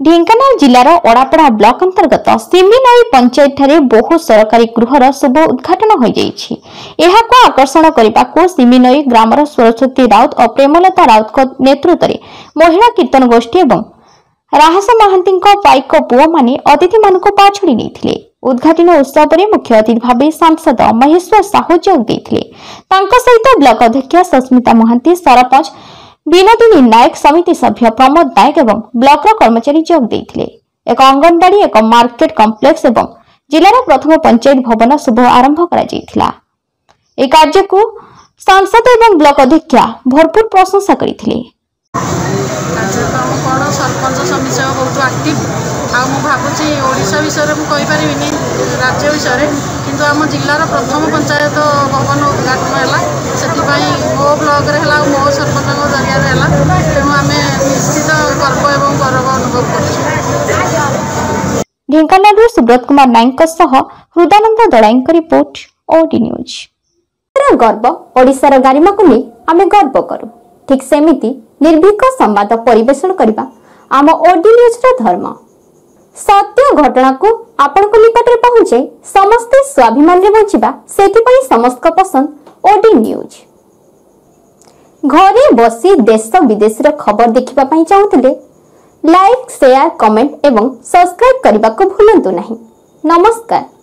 Dhenkanal जिलार ओडापड़ा block अंतर्गत सिमनई पंचायत ठारे बहु सरकारी गृहर शुभ उद्घाटन हो जाइछि। एहाको आकर्षण करने को सिमनई ग्रामर सरस्वती राउत और प्रेमलता राउत नेतृत्व में महिला कीर्तन गोष्ठी एवं राहस महांती पाइक पुओ माने अतिथि मानक पाछड़ी नहीं। उद्घाटन उत्सव में मुख्य अतिथि भाव सांसद महेश्वर साहू जोग देथिले। तांको सहित ब्लॉक अध्यक्ष सस्मिता महांती, सरपंच विनोदिनी नायक, समिति सभ्य प्रमोद नायक एवं ब्लॉक कर्मचारी जोग देथिले। एक अंगनवाड़ी, एक मार्केट कॉम्प्लेक्स एवं जिलार प्रथम पंचायत भवन शुभ आरंभ करा जायथिला। ए कार्य को सांसद एवं ब्लॉक अध्यक्ष भरपूर प्रशंसा करथिले। कार्यक्रम कौन सरपंच समिति बहुत आक्टिव भावुची ओडिशा विषय में कहीपरि राज्य विषय किंतु आम जिलार प्रथम पंचायत भवन उद्घाटन है से मो ब्लॉक मो सरपंच जरिया तेणु आम निश्चित गर्व एवं गौरव अनुभव कर। Dhenkanal Subrat Kumar Nayak Hridananda Darai report OD News. गर्व ओडिशार गारिमा को नहीं आम गर्व करूँ। ठीक सेमिति निर्भीक संवाद परिवेषण करबा आम ओडी न्यूज धर्म। सत्य घटना को आपण को निकट में पहुंचे समस्ते स्वाभिमान रे बंचिबा सेथिपई समस्त पसंद ओडी न्यूज। घरे बसी देश विदेश रो खबर देखिबा पई चाहुतले लाइक, शेयर, कमेंट एवं सब्सक्राइब करबा को भूलंतु नहीं। नमस्कार।